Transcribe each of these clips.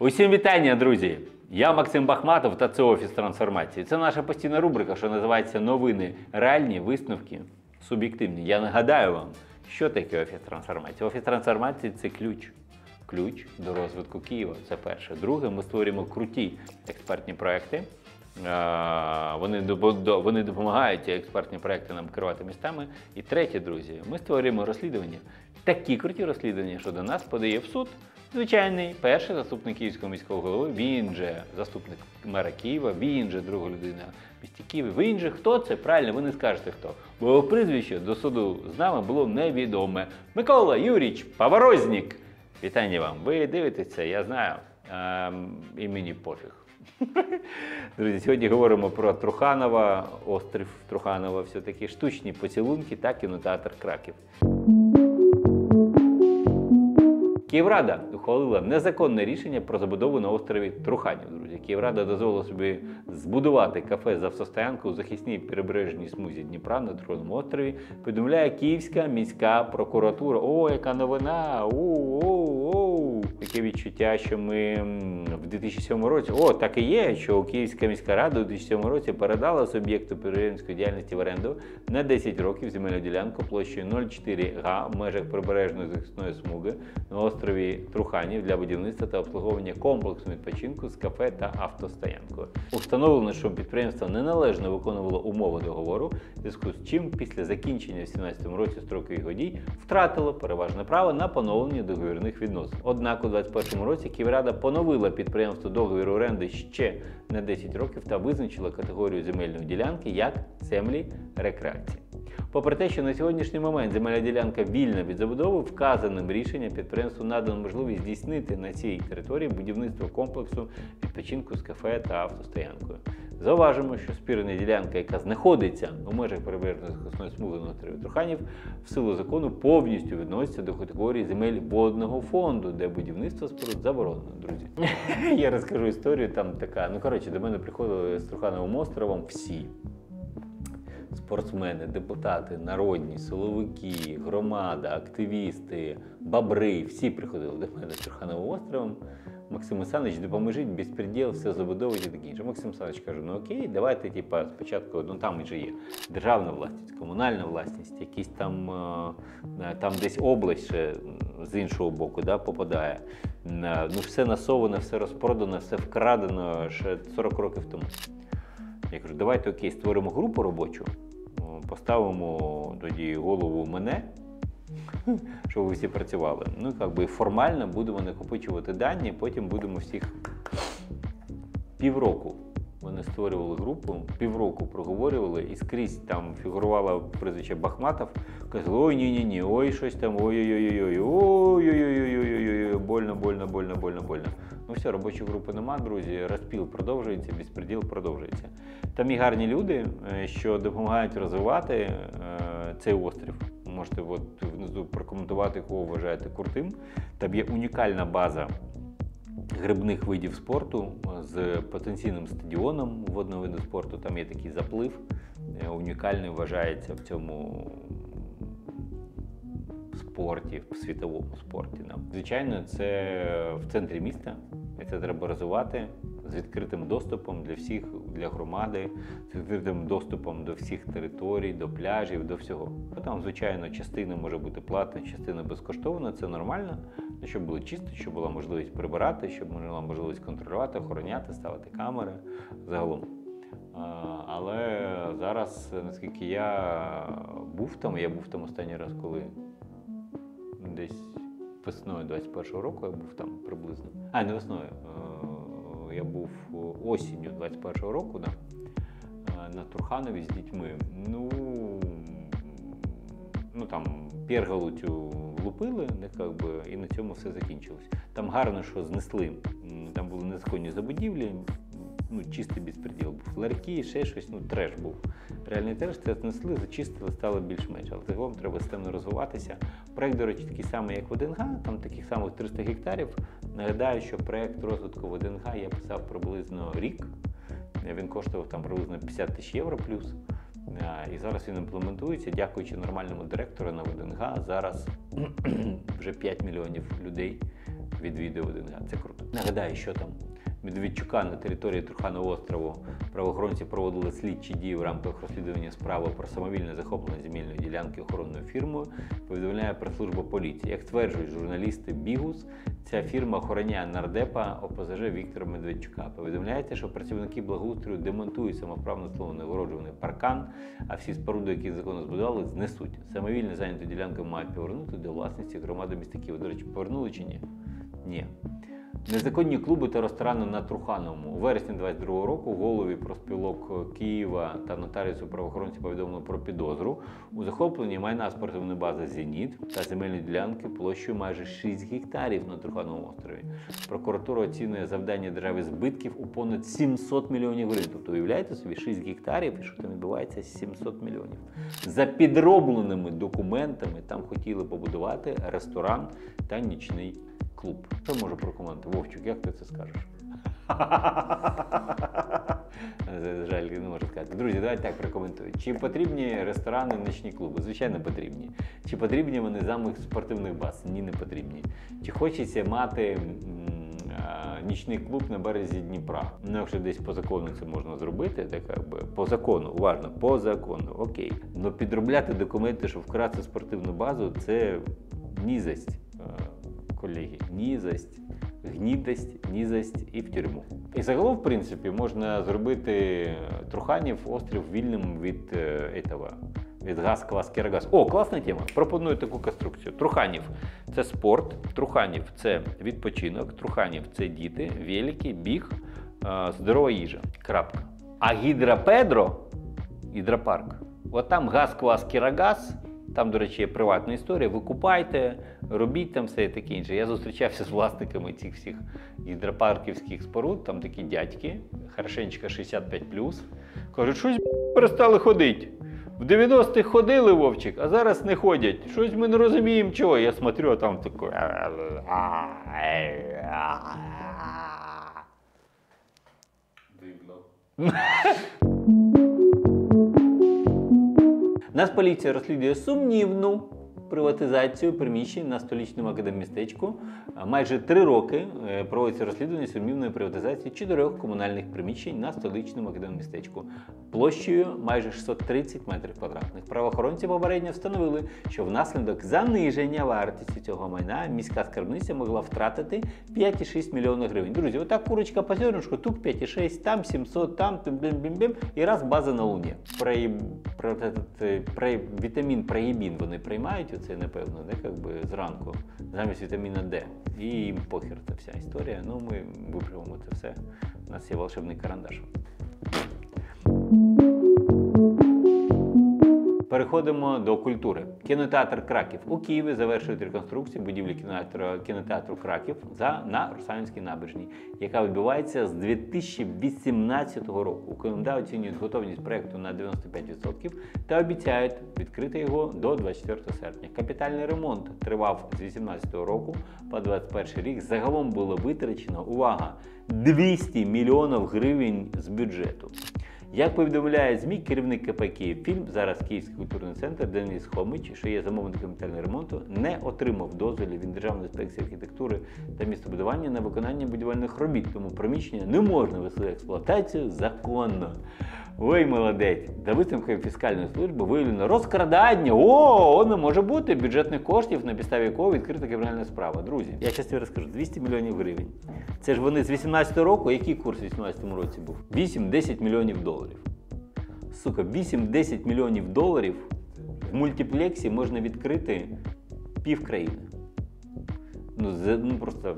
Усім вітання, друзі! Я Максим Бахматов та це Офіс трансформації. Це наша постійна рубрика, що називається «Новини реальні, висновки суб'єктивні». Я нагадаю вам, що таке Офіс трансформації. Офіс трансформації – це ключ до розвитку Києва. Це перше. Друге, ми створюємо круті експертні проекти. Вони допомагають ці експертні проекти нам керувати містами. І третє, друзі, ми створюємо розслідування. Такі круті розслідування, що до нас подає в суд звичайний перший заступник Київського міського голови, він же заступник мера Києва, він же друга людина в місті Києві. Він же хто це? Правильно, ви не скажете хто. Бо прізвище до суду з нами було невідоме. Микола Юрійович Поворознік. Вітання вам. Ви дивитеся, я знаю. І мені пофіг. Друзі, сьогодні говоримо про Труханова, острів Труханова, все-таки штучні поцілунки та кінотеатр Краків. Київрада ухвалила незаконне рішення про забудову на острові Труханів, друзі. Київрада дозволила собі збудувати кафе з автостоянку у захисній прибережній смузі Дніпра на Труханому острові, повідомляє Київська міська прокуратура. О, яка новина! Таке відчуття, що ми в 2007 році, так і є, що Київська міська рада у 2007 році передала суб'єкту підприємницької діяльності в оренду на 10 років земельну ділянку площею 0,4 га в межах прибережної захисної смуги на острові Труханів для будівництва та обслуговування комплексу відпочинку з кафе та автостоянкою. Установлено, що підприємство неналежно виконувало умови договору, в зв'язку з чим після закінчення в 2017 році строку його дій втратило переважне право на поновлення договірних відносин. Однак у 2021 році Київрада поновила підприємство договір оренди ще на 10 років та визначила категорію земельної ділянки як землі рекреації. Попри те, що на сьогоднішній момент земельна ділянка вільна від забудови, вказаним рішенням підприємству надано можливість здійснити на цій території будівництво комплексу відпочинку з кафе та автостоянкою. Зауважимо, що спірна ділянка, яка знаходиться у межах прибережної захисної смуги на острові Труханів, в силу закону повністю відноситься до категорії земель водного фонду, де будівництво споруд заборонено, друзі. Я розкажу історію, там така, до мене приходили з Трухановим островом всі. Спортсмени, депутати, народні, силовики, громада, активісти, бобри, всі приходили до мене з Трухановим островом. Максим Олександрович, допоможіть, безпреділ, все забудовують і таке інше. Максим Олександрович каже, окей, давайте спочатку, там вже є державна власність, комунальна власність, якісь там десь область ще з іншого боку попадає. Все насоване, все розпродано, все вкрадено ще 40 років тому. Я кажу, давайте окей, створимо групу робочу, поставимо тоді голову мене, щоб ви всі працювали. Формально будемо накопичувати дані, потім будемо всіх півроку. Вони створювали групу, півроку проговорювали і скрізь там фігурувало прізвище Бахматов. Казали, ой, ні-ні-ні, ой, щось там, ой-ой-ой-ой, ой-ой-ой-ой-ой, больно. Все, робочої групи нема, друзі, розпіл продовжується, безпреділ продовжується. Там є гарні люди, що допомагають розвивати цей острів. Можете внизу прокоментувати, кого вважаєте крутим. Там є унікальна база грибних видів спорту з потенційним стадіоном водного виду спорту. Там є такий заплив, унікальний вважається в цьому спорті, в світовому спорті. Звичайно, це в центрі міста, і це треба розвивати з відкритим доступом для всіх, для громади, з відкритим доступом до всіх територій, до пляжів, до всього. Там, звичайно, частина може бути платна, частина безкоштовна, це нормально, щоб було чисто, щоб була можливість прибирати, щоб була можливість контролювати, охороняти, ставити камери загалом. Але зараз, наскільки я був там останній раз, коли десь весною 21-го року я був там приблизно. Не весною. Я був осінню 21-го року на Труханові з дітьми. Там перголу цю лупили, і на цьому все закінчилось. Там гарно, що знесли. Там були незаконні забудівлі, чистий безпреділ був. Ларьки, ще щось, треш був. Реальний треш, це знесли, зачистили, стало більш-менш. Але загалом треба системно розвиватися. Проєкт, до речі, такий самий, як в ВДНГ, там таких самих 300 гектарів. Нагадаю, що проєкт розвитку ВДНГ я писав приблизно рік. Він коштував там приблизно 50 тисяч євро плюс. І зараз він імплементується, дякуючи нормальному директору на ВДНГ. Зараз вже 5 мільйонів людей відвідав один гад. Це круто. Нагадаю, що там Медведчука на території Труханового острову правоохоронці проводили слідчі дії в рамках розслідування справи про самовільне захоплення земельної ділянки охоронною фірмою, повідомляє прес-служба поліції. Як стверджують журналісти Бігус, ця фірма охороняє нардепа ОПЗЖ Віктора Медведчука. Повідомляється, що працівники благоустрою демонтують самовправно встановлений огороджуваний паркан, а всі споруди, які законно збудували, знесуть. Самовільно зайняту ділянку мають повернути до власності громади міста Києва. До речі, повернули чи ні? Ні. Незаконні клуби та ресторани на Трухановому. У вересні 2022 року голові профспілок Києва та нотаріусу правоохоронці повідомили про підозру у захопленні майна спортивної бази «Зеніт» та земельної ділянки площею майже 6 гектарів на Трухановому острові. Прокуратура оцінює завдання держави збитків у понад 700 мільйонів гривень. Тобто, уявляєте собі, 6 гектарів і що там відбувається? 700 мільйонів. За підробленими документами там хотіли побудувати ресторан та нічний клуб. Що можу прокоментувати? Вовчик, як ти це скажеш? Жаль, не можу сказати. Друзі, давайте так прокоментую. Чи потрібні ресторани, нічні клуби? Звичайно, потрібні. Чи потрібні вони замок спортивних баз? Ні, не потрібні. Чи хочеться мати нічний клуб на березі Дніпра? Ну, якщо десь по закону це можна зробити, так якби по закону, уважно, по закону, окей. Но підробляти документи, щоб вкрасти спортивну базу, це нізость. Колеги, нізость, гнідость, нізость і в тюрму. І загалом, в принципі, можна зробити Труханів острів вільним від газ, квас, кірогаз. О, класна тема. Пропоную таку конструкцію. Труханів – це спорт, Труханів – це відпочинок, Труханів – це діти, велики, біг, здорова їжа. Крапка. А Гідропедро – гідропарк. От там газ, квас, кірогаз. Там, до речі, є приватна історія, ви купайте, робіть там все і таке інше. Я зустрічався з власниками цих всіх гідропарківських споруд, там такі дядьки, хорошенечко 65+, кажуть, щось перестали ходити. В 90-х ходили, Вовчик, а зараз не ходять. Щось ми не розуміємо, чого. Я смотрю, а там таке... Дивно. Нацполіція розслідує сумнівну приватизацію приміщень на столичному академмістечку. Майже 3 роки проводиться розслідування сумнівної приватизації 4 комунальних приміщень на столичному академмістечку площею майже 630 метрів квадратних. Правоохоронці попередньо встановили, що внаслідок заниження вартості цього майна міська скарбниця могла втратити 5,6 мільйона гривень. Друзі, отак курочка по зернышку, тук 5,6, там 700, там бім-бім-бім, і раз база на луні. Вітамін проєбін вони приймають, оце, напевно, зранку, замість вітаміна Д. І їм похер ця вся історія. Ну, ми виправимо це все. У нас є волшебний карандаш. Переходимо до культури. Кінотеатр «Краків» у Києві завершують реконструкцію будівлі кінотеатру «Краків» на Русанівській набережній, яка відбувається з 2018 року. У КМДА оцінюють готовність проєкту на 95% та обіцяють відкрити його до 24 серпня. Капітальний ремонт тривав з 2018 року по 2021 рік. Загалом було витрачено, увага, 200 мільйонів гривень з бюджету. Як повідомляє ЗМІ, керівник КП «Київфільм», зараз Київський культурний центр, Денис Хомич, що є замовником капітального ремонту, не отримав дозволів від Державної інспекції архітектури та містобудування на виконання будівельних робіт, тому приміщення не можна вести в експлуатацію законно. Ой, молодець! За висновками фіскальної служби виявлено розкрадання. Воно може бути бюджетних коштів, на підставі якого відкрита кримінальна справа. Друзі, я зараз тобі розкажу, 200 мільйонів гривень. Це ж вони з 18 року, який курс у 18 році був? 8-10 мільйонів доларів. Сука, 8-10 мільйонів доларів в мультиплексі можна відкрити пів країни. Ну просто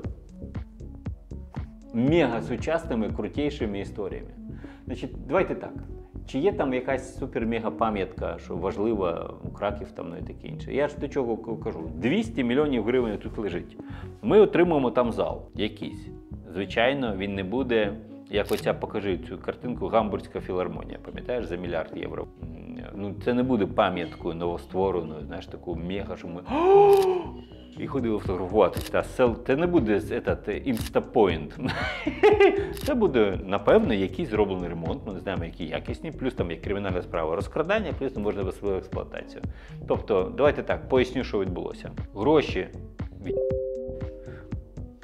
мега сучасними, крутейшими історіями. Значить, давайте так. Чи є там якась супер-мега-пам'ятка, що важлива у Краків там, ну і таке інше? Я ж до чого кажу. 200 мільйонів гривень тут лежить. Ми отримуємо там зал якийсь. Звичайно, він не буде, як оця, покажи цю картинку, Гамбурзька філармонія, пам'ятаєш, за мільярд євро. Ну, це не буде пам'яткою новоствореною, знаєш, таку мега, що ми... І ходили фотографуватися. Це не буде інстапойнт. Це буде, напевно, якийсь зроблений ремонт, ми не знаємо, які якісні, плюс там є кримінальна справа розкрадання, плюс можна вести в експлуатацію.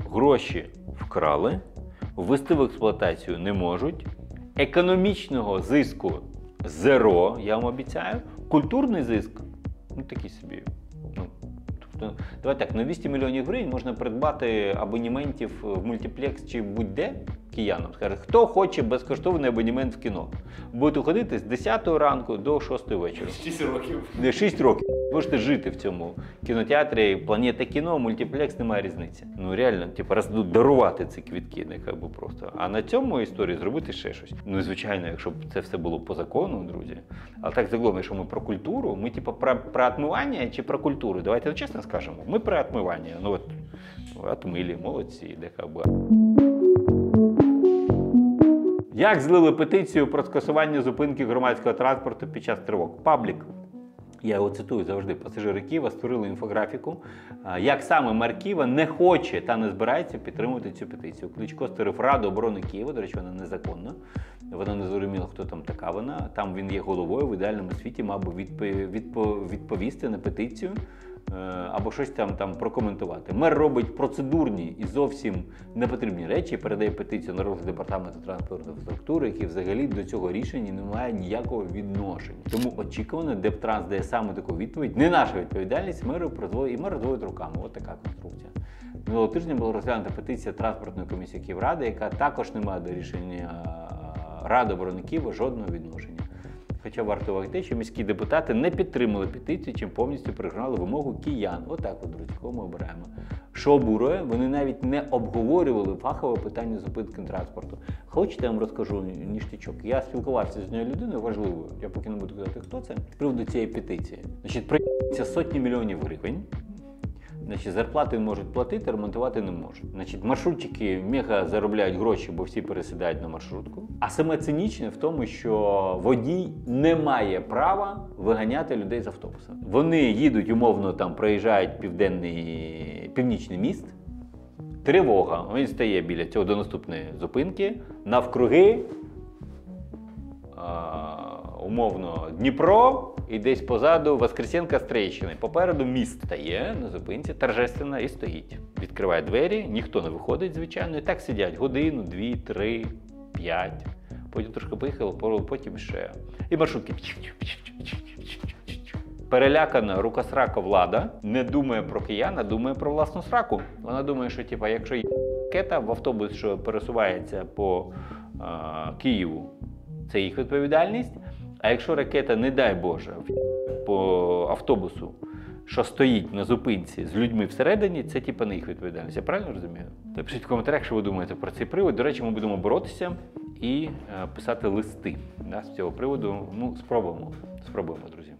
Гроші вкрали, ввести в експлуатацію не можуть, економічного зиску зеро, я вам обіцяю, культурний зиск, ну такий собі. Тобто, давай так, на 200 мільйонів гривень можна придбати абонементів в мультиплекс чи будь-де киянам. Скаже, хто хоче безкоштовний абонемент в кіно. Будете ходити з 10 ранку до 6 вечора. 6 років. 6 років. Можете жити в цьому кінотеатрі, Планета кіно, мультиплекс, немає різниці. Ну реально, типу, дарувати ці квітки, нехай би просто. А на цьому історії зробити ще щось. Ну і звичайно, якщо б це все було по закону, друзі. Але так загалом, якщо ми про культуру, ми типу про отмивання чи про культуру? Давайте чесно скажемо. Ми про отмивання. Ну от, отмилі, молодці, нехай би. Як злили петицію про скасування зупинки громадського транспорту під час тривог? Паблік. Я його цитую завжди. Пасажири Києва створили інфографіку, як саме мер Києва не хоче та не збирається підтримувати цю петицію. Кличко створив Раду оборони Києва, до речі, вона незаконна. Вона не зрозуміла, хто там така вона. Там він є головою, в ідеальному світі мав би відповісти на петицію або щось там прокоментувати. Мер робить процедурні і зовсім непотрібні речі, передає петицію на розгляд департаменту транспорту та інфраструктури, який взагалі до цього рішення не має ніякого відношення. Тому очікувано, Дептранс дає саме таку відповідь. Не наша відповідальність, мер розводить руками. Ось така конструкція. Минулого тижня була розглянута петиція транспортної комісії Київради, яка також не має до рішення Ради оборони Києва жодного відношення. Хоча варто уваги, що міські депутати не підтримали петицію, чим повністю перегнали вимогу киян. Отак, друзі, кого ми обираємо. Що обурює, вони навіть не обговорювали фахове питання зупинки транспорту. Хочете, я вам розкажу ніштячок. Я спілкувався з однією людиною важливою, я поки не буду казати, хто це, з приводу цієї петиції. Значить, приїться сотні мільйонів гривень. Значить, зарплати можуть платити, ремонтувати не можуть. Значить, маршрутчики мега заробляють гроші, бо всі пересідають на маршрутку. А саме цинічне в тому, що водій не має права виганяти людей з автобуса. Вони їдуть, умовно, там проїжджають північний міст, тривога, він стає біля цього до наступної зупинки, навкруги, умовно, Дніпро, і десь позаду Воскресенка з Троєщини. Попереду міст стає на зупинці, торжественно, і стоїть. Відкриває двері, ніхто не виходить, звичайно, і так сидять годину, 2, 3, 5. Потім трошки поїхали, потім ще. І маршрутки. Перелякана рукосрака влада не думає про киян, а думає про власну сраку. Вона думає, що типу, якщо є ракета в автобус, що пересувається по Києву, це їх відповідальність. А якщо ракета, не дай Боже, по автобусу, що стоїть на зупинці з людьми всередині, це типу не їх відповідальність. Я правильно розумію? Напишіть в коментарях, що ви думаєте про цей привод. До речі, ми будемо боротися і писати листи з цього приводу. Ну, спробуємо, друзі.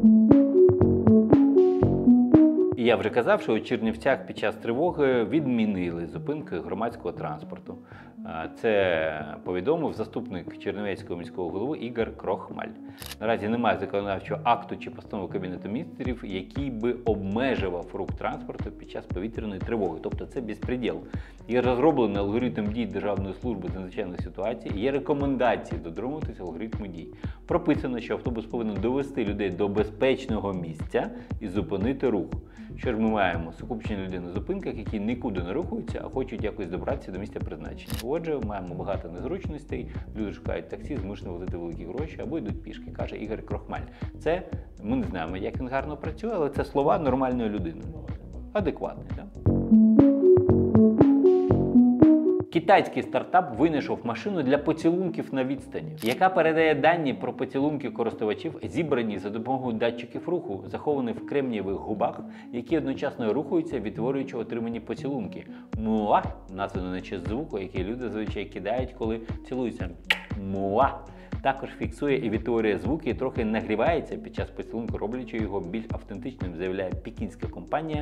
І я вже казав, що у Чернівцях під час тривоги відмінили зупинки громадського транспорту. Це повідомив заступник Чернівецького міського голови Ігор Крохмаль. Наразі немає законодавчого акту чи постанови Кабінету міністрів, який би обмежував рух транспорту під час повітряної тривоги. Тобто це безпреділ. Є розроблений алгоритм дій Державної служби з надзвичайних ситуацій, є рекомендації дотримуватися алгоритму дій. Прописано, що автобус повинен довести людей до безпечного місця і зупинити рух. Що ж ми маємо? Сукупчення людей на зупинках, які нікуди не рухаються, а хочуть якось добратися до місця призначення. Отже, маємо багато незручностей, люди шукають таксі, змушені возити великі гроші або йдуть пішки, каже Ігор Крохмаль. Це, ми не знаємо, як він гарно працює, але це слова нормальної людини. Адекватний, так? Китайський стартап винайшов машину для поцілунків на відстані, яка передає дані про поцілунки користувачів, зібрані за допомогою датчиків руху, захованих в кремнієвих губах, які одночасно рухаються, відтворюючи отримані поцілунки. Муа – названо на честь звуку, який люди зазвичай кидають, коли цілуються. Муа. Також фіксує і відтворює звуки і трохи нагрівається під час поцілунку, роблячи його більш автентичним, заявляє пекінська компанія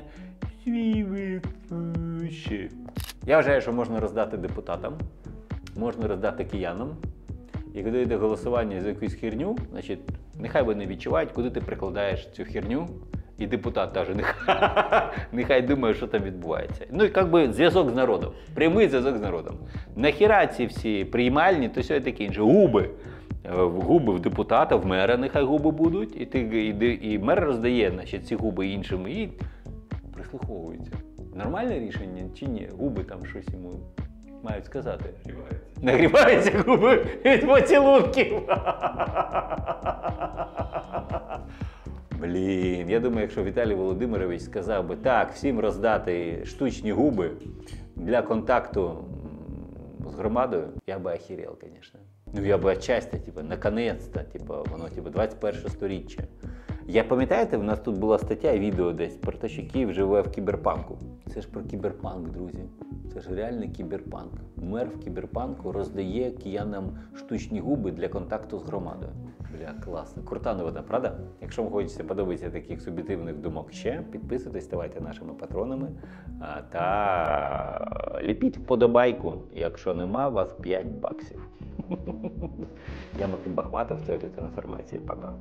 Свівифуші. Я вважаю, що можна роздати депутатам, можна роздати киянам. І коли йде голосування за якусь херню, значить, нехай вони відчувають, куди ти прикладаєш цю херню, і депутат теж нехай думає, що там відбувається. Ну і як би зв'язок з народом, прямий зв'язок з народом. Нахіра ці всі приймальні, то все таке інше. Губи в депутата, в мера нехай губи будуть, і мер роздає, значить, ці губи іншим і прислуховується. Нормальне рішення чи ні? Губи там щось йому мають сказати. Нагріваються губи від поцілунків. Блін, я думаю, якщо Віталій Володимирович сказав би так, всім роздати штучні губи для контакту з громадою, я би охерел, звісно. Ну, я би отчасти, наконець-то, воно, 21 сторіччя. Я пам'ятаєте, в нас тут була стаття, відео десь про те, що Київ живе в кіберпанку. Це ж про кіберпанк, друзі. Це ж реальний кіберпанк. Мер в кіберпанку роздає киянам штучні губи для контакту з громадою. Бля, класно. Крута новина, правда? Якщо вам хочеться подобатися таких суб'єктивних думок ще, підписуйтесь, ставайте нашими патронами та ліпіть вподобайку. Якщо нема, у вас 5 баксів. Я Максим Бахматов, це трансформація. Пока.